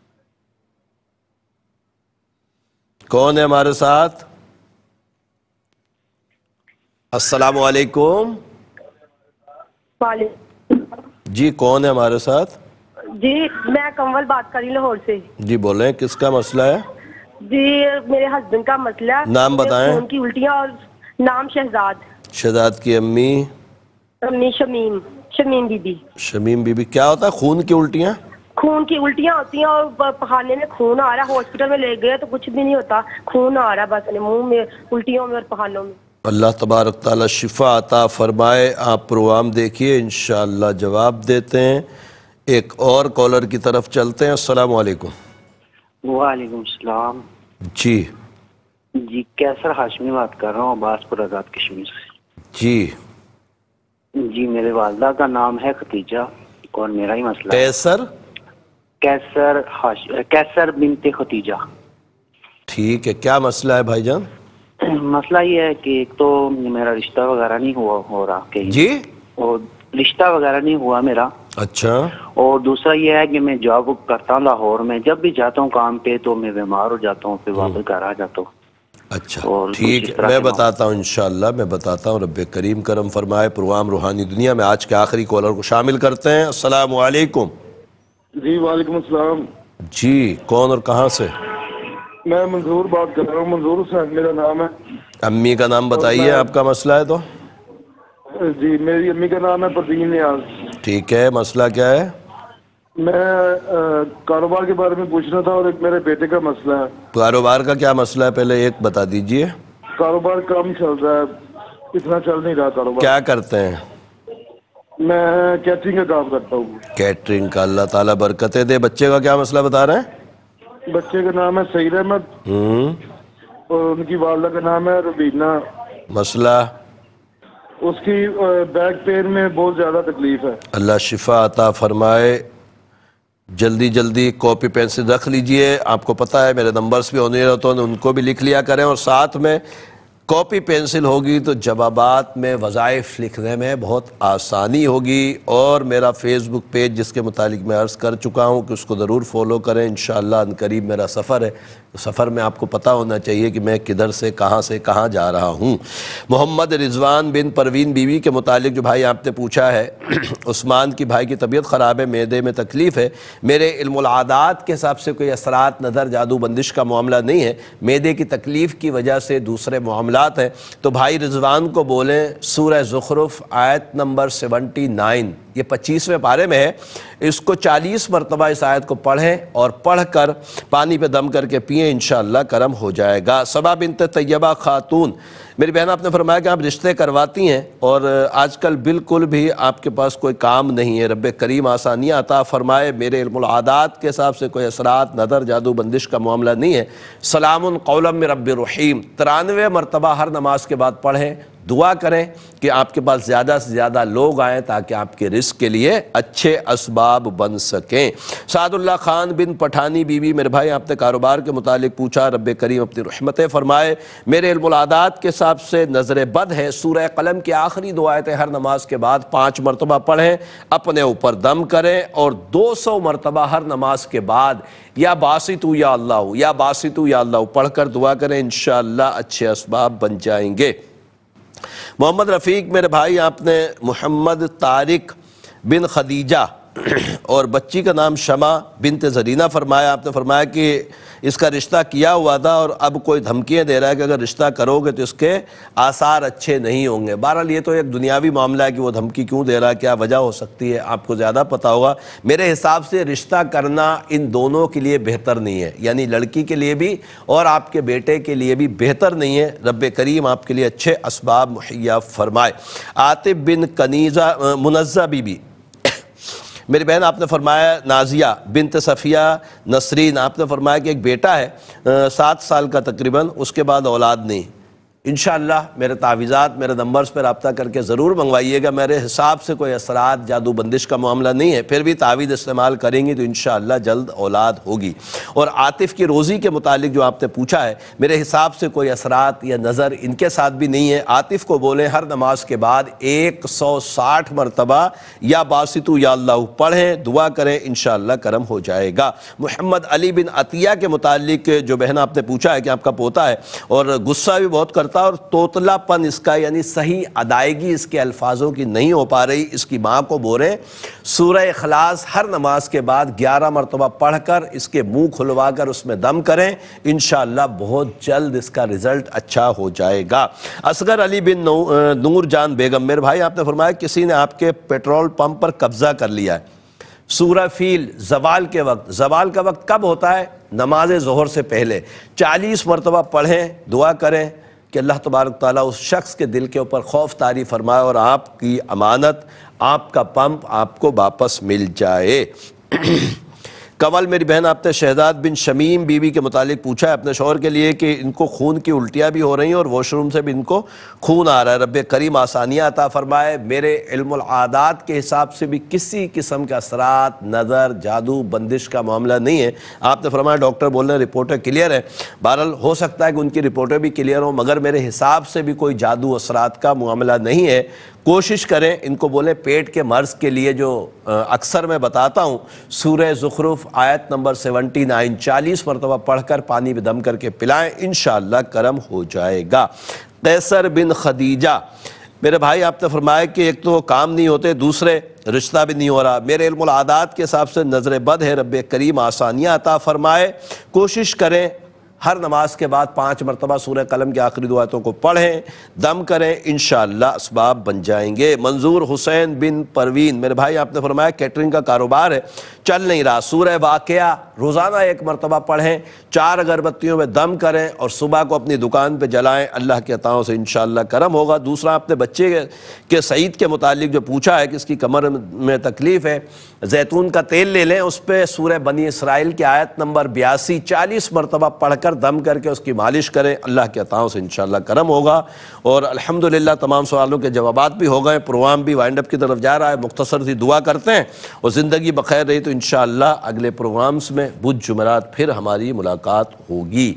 کون ہے ہمارے ساتھ؟ السلام علیکم. جی کون ہے ہمارے ساتھ؟ جی میں کمول بات کر رہی ہوں لاہور سے. جی بولیں کس کا مسئلہ ہے؟ جی میرے ہسبینڈ کا مسئلہ ہے. نام بتائیں. خون کی الٹیاں اور نام شہزاد. شہزاد کی امی؟ امی شمیم بی بی. شمیم بی بی. کیا ہوتا ہے خون کی الٹیاں؟ خون کی الٹیاں ہوتی ہیں اور پخانے میں خون آ رہا ہے. ہاسپٹل میں لے گئے تو کچھ بھی نہیں ہوتا, خون آ رہا ہے بس منہ میں, الٹیوں میں اور پخانوں میں. اللہ تبارک تعالیٰ شفا عطا فرمائے. آپ پروگرام دیکھیے انشاءاللہ جواب دیتے ہیں. ایک اور کالر کی طرف چلتے ہیں. السلام علیکم. وعلیکم السلام. جی کیسر ہاشمی بات کر رہا ہوں عباس پور آزاد کشمیر سے. جی میرے والدہ کا نام ہے ختیجہ اور میرا ہی مسئلہ کیسر بنت ختیجہ. ٹھیک ہے, کیا مسئلہ ہے بھائی جان؟ مسئلہ یہ ہے کہ ایک تو میرا رشتہ وغیرہ نہیں ہو رہا کہیں. جی اور رشتہ وغیرہ نہیں ہوا میرا. اچھا. اور دوسرا یہ ہے کہ میں جاب کرتا ہوں لاہور میں, جب بھی جاتا ہوں کام پہ تو میں بیمار ہو جاتا ہوں, پھر واپس گھر آ جاتا ہوں. اچھا ٹھیک ہے, میں بتاتا ہوں انشاءاللہ میں بتاتا ہوں. رب کریم کرم فرمائے. پروگرام روحانی دنیا میں آج کے آخری کالر کو شامل کرتے ہیں. السلام علیکم. جی وعلیکم السلام. جی کون اور کہاں سے؟ میں منظور بات کر رہا ہوں. منظور حسین میرا نام ہے. امی کا نام بتائیے, آپ کا مسئلہ ہے تو. جی میری امی کا نام ہے پروین نیاز. ٹھیک ہے, مسئلہ کیا ہے؟ میں کاروبار کے بارے میں پوچھنا تھا اور ایک میرے بیٹے کا مسئلہ ہے. کاروبار کا کیا مسئلہ ہے پہلے ایک بتا دیجئے. کاروبار کم چل رہا ہے, اتنا چل نہیں رہا کاروبار. کیا کرتے ہیں؟ میں کیٹرنگ کا کام کرتا ہوں. کیٹرنگ کا, اللہ تعالیٰ برکتیں دے. بچے کا کیا مسئلہ بتا رہے ہیں؟ بچے کا نام ہے سعید احمد اور ان کی والدہ کا نام ہے ربینہ. مسئلہ؟ اس کی بیک پین میں بہت زیادہ تکلیف ہے. اللہ شفا عطا فرمائے. جلدی جلدی کاپی پینسل رکھ لیجئے. آپ کو پتہ ہے میرے نمبرز بھی ہونے رہتے ہیں, ان کو بھی لکھ لیا کریں, اور ساتھ میں کاپی پینسل ہوگی تو جوابات میں وظائف لکھنے میں بہت آسانی ہوگی. اور میرا فیس بک پیج جس کے متعلق میں عرض کر چکا ہوں کہ اس کو ضرور فالو کریں. انشاءاللہ ان قریب میرا سفر ہے, سفر میں آپ کو پتہ ہونا چاہیے کہ میں کدھر سے کہاں جا رہا ہوں. محمد رضوان بن پروین بیوی کے متعلق جو بھائی آپ نے پوچھا ہے, عثمان کی بھائی کی طبیعت خراب ہے, معدے میں تکلیف ہے. میرے علم العادات کے حساب سے کوئی اثرات نظر جادو بندش کا معاملہ نہیں ہے, معدے کی تکلیف کی وجہ سے دوسرے معاملات ہیں. تو بھائی رضوان کو بولیں سورہ زخرف آیت نمبر 79, یہ 25ویں پارے میں ہے, اس کو 40 مرتبہ اس آیت کو پڑھیں اور پڑھ کر پانی پہ دم کر کے پئیں, انشاءاللہ کرم ہو جائے گا. صبا بنت طیبہ خاتون, میری بہن آپ نے فرمایا کہ آپ رشتے کرواتی ہیں اور آج کل بالکل بھی آپ کے پاس کوئی کام نہیں ہے. رب کریم آسانیاں عطا فرمائے. میرے علم العادات کے حساب سے کوئی اثرات نظر جادو بندش کا معاملہ نہیں ہے. سلام قولا من رب رحیم 93 مرتبہ ہر نماز کے بعد پڑھیں. دعا کریں کہ آپ کے پاس زیادہ سے زیادہ لوگ آئیں تاکہ آپ کے رزق کے لیے اچھے اسباب بن سکیں. سعد اللہ خان بن پٹھانی بیوی, میرے بھائی آپ نے کاروبار کے متعلق پوچھا, رب کریم اپنی رحمتیں فرمائے. میرے علم العادات کے حساب سے نظر بد ہے. سورہ قلم کی آخری 2 آیتیں ہر نماز کے بعد 5 مرتبہ پڑھیں, اپنے اوپر دم کریں, اور 200 مرتبہ ہر نماز کے بعد یا باسطو یا اللہ یا باسطو یا اللہ پڑھ کر دعا کریں. انشاءاللہ اچھے اسباب بن جائیں گے. محمد رفیق, میرے بھائی آپ نے محمد طارق بن خدیجہ اور بچی کا نام شمع بنت زرینہ فرمایا. آپ نے فرمایا کہ اس کا رشتہ کیا ہوا تھا اور اب کوئی دھمکیاں دے رہا ہے کہ اگر رشتہ کرو گے تو اس کے آثار اچھے نہیں ہوں گے. بہرحال یہ تو ایک دنیاوی معاملہ ہے کہ وہ دھمکی کیوں دے رہا ہے, کیا وجہ ہو سکتی ہے, آپ کو زیادہ پتہ ہوگا. میرے حساب سے رشتہ کرنا ان دونوں کے لیے بہتر نہیں ہے, یعنی لڑکی کے لیے بھی اور آپ کے بیٹے کے لیے بھی بہتر نہیں ہے. رب کریم آپ کے لیے اچھے اسباب مہیا فرمائے. عاطف بن کنیزہ منزہ بی بی, میری بہن آپ نے فرمایا نازیہ بنت صفیہ نسرین, آپ نے فرمایا کہ ایک بیٹا ہے 7 سال کا تقریباً, اس کے بعد اولاد نہیں. انشاءاللہ میرے تعویذات میرے نمبرز پر رابطہ کر کے ضرور منگوائیے گا. میرے حساب سے کوئی اثرات جادو بندش کا معاملہ نہیں ہے, پھر بھی تعویذ استعمال کریں گی تو انشاءاللہ جلد اولاد ہوگی. اور عاطف کی روزی کے متعلق جو آپ نے پوچھا ہے, میرے حساب سے کوئی اثرات یا نظر ان کے ساتھ بھی نہیں ہے. عاطف کو بولیں ہر نماز کے بعد 160 مرتبہ یا باسطو یا اللہ پڑھیں, دعا کریں, انشاءاللہ کرم ہو جائے گا. محمد علی بن عطیہ کے متعلق جو بہن آپ نے پوچھا ہے کہ آپ کا پوتا ہے اور غصہ بھی بہت کرتا اور توتلا پن اس کا, یعنی صحیح ادائیگی اس کے الفاظوں کی نہیں ہو پا رہی, اس کی ماں کو بولیں سورہ اخلاص ہر نماز کے بعد 11 مرتبہ پڑھ کر اس کے منہ کھلوا کر اس میں دم کریں, انشاءاللہ بہت جلد اس کا رزلٹ اچھا ہو جائے گا. اصغر علی بن نور جان بیگم, میرے بھائی آپ نے فرمایا کسی نے آپ کے پیٹرول پمپ پر قبضہ کر لیا ہے. سورہ فیل زوال کے وقت, زوال کا وقت کب ہوتا ہے؟ نماز ظہر سے پہلے 40 مرتبہ پڑھیں, دعا کریں کہ اللہ تبارک تعالیٰ اس شخص کے دل کے اوپر خوف طاری فرمائے اور آپ کی امانت, آپ کا پمپ آپ کو واپس مل جائے. کمل میری بہن آپ نے شہزاد بن شمیم بی بی کے متعلق پوچھا ہے اپنے شوہر کے لیے کہ ان کو خون کی الٹیاں بھی ہو رہی ہیں اور واش روم سے بھی ان کو خون آ رہا ہے, رب کریم آسانیاں عطا فرمائے. میرے علم العادات کے حساب سے بھی کسی قسم کے اثرات, نظر, جادو, بندش کا معاملہ نہیں ہے. آپ نے فرمایا ڈاکٹر بول رہے ہیں رپورٹیں کلیئر ہیں, بہرحال ہو سکتا ہے کہ ان کی رپورٹیں بھی کلیئر ہوں, مگر میرے حساب سے بھی کوئی جادو اثرات کا معاملہ نہیں ہے. کوشش کریں, ان کو بولیں پیٹ کے مرض کے لیے جو اکثر میں بتاتا ہوں سورہ زخرف آیت نمبر 79 40 مرتبہ پڑھ کر پانی میں دم کر کے پلائیں, انشاءاللہ کرم ہو جائے گا. قیصر بن خدیجہ, میرے بھائی آپ نے فرمایا کہ ایک تو کام نہیں ہوتے, دوسرے رشتہ بھی نہیں ہو رہا. میرے علم العادات کے حساب سے نظر بد ہے, رب کریم آسانیاں عطا فرمائے. کوشش کریں ہر نماز کے بعد 5 مرتبہ سورہ قلم کی آخری دعاتوں کو پڑھیں, دم کریں, انشاءاللہ اسباب بن جائیں گے. منظور حسین بن پروین, میرے بھائی آپ نے فرمایا کیٹرنگ کا کاروبار ہے, چل نہیں رہا, سورہ واقعہ روزانہ 1 مرتبہ پڑھیں, 4 اگربتیوں میں دم کریں اور صبح کو اپنی دکان پہ جلائیں, اللہ کے عطاؤں سے انشاءاللہ کرم ہوگا. دوسرا آپ نے بچے کے سعید کے متعلق جو پوچھا ہے کہ اس کی کمر میں تکلیف ہے, زیتون کا تیل لے لیں, اس پہ سورہ بنی اسرائیل کی آیت نمبر 82 40 مرتبہ پڑھ کر دم کر کے اس کی مالش کریں, اللہ کے عطاؤں سے انشاءاللہ کرم ہوگا. اور الحمدللہ تمام سوالوں کے جوابات بھی ہو گئے, پروگرام بھی وائنڈ اپ کی طرف جا رہا ہے. مختصر سی دعا کرتے ہیں اور زندگی بخیر رہی تو انشاءاللہ اگلے پروگرامز میں بدھ جمعرات پھر ہماری ملاقات ہوگی.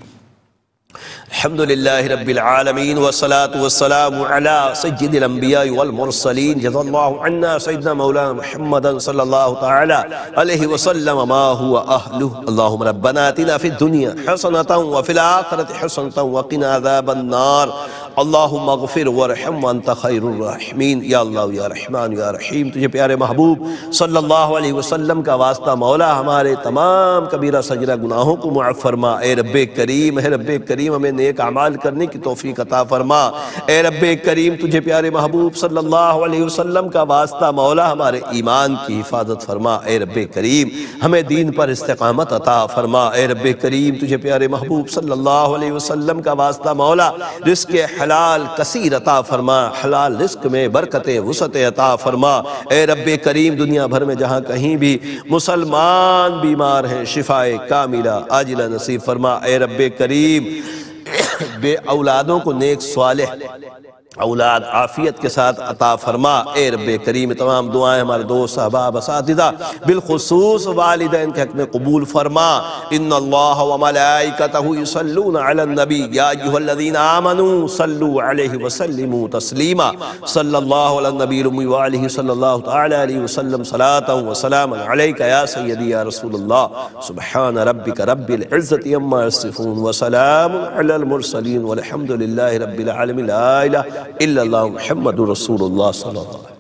الحمدللہ رب العالمین والصلاة والسلام علی سید الانبیاء والمرسلین جزا اللہ عنا سیدنا مولانا محمد صلی اللہ تعالی علیہ وسلم ما هو اہلہ. اللہم ربنا آتنا فی الدنیا حسنة وفی الآخرة حسنة وقنا عذاب النار. اللہم اغفر ورحم وانت خیر الراحمین. یا اللہ یا رحمان یا رحیم, تجھے پیارے محبوب صلی اللہ علیہ وسلم کا واسطہ مولا ہمارے تمام کبیرہ صغیرہ گناہوں کو معاف فرما. اے رب کریم, اے رب کریم ہمیں نیک اعمال کرنے کی توفیق عطا فرما. اے رب کریم تجھے پیارے محبوب صلی اللہ علیہ وسلم کا واسطہ مولا ہمارے ایمان کی حفاظت فرما. اے رب کریم ہمیں دین پر استقامت عطا فرما. اے رب کریم تجھے پیارے محبوب صلی اللہ علیہ وسلم کا واسطہ مولا رزق حلال کثیر عطا فرما, حلال رزق میں برکتیں وسعتیں عطا فرما. اے رب کریم دنیا بھر میں جہاں کہیں بھی مسلمان بیمار ہیں شفائے کاملہ عاجلہ نصیب فرما. اے رب کریم بے اولادوں کو نیک صالح اولاد عافیت کے ساتھ عطا فرما. اے رب کریم تمام دعائیں ہمارے دوست احباب اساتذہ بالخصوص والدین کے حق میں قبول فرما. ان اللہ وملائکتہ یصلون علی النبی یا ایھا الذین آمنوا صلوا علیہ وسلموا تسلیما. صلی اللہ علی النبی الامی وآلہ صلی اللہ تعالی علیہ وسلم صلاۃ وسلاما علیک یا سیدی یا رسول اللہ. سبحان ربک رب العزت عما یصفون وسلام علی المرسلین والحمد للہ رب العالمین. لا الہ الا اللہ محمد رسول اللہ صلی اللہ علیہ وسلم.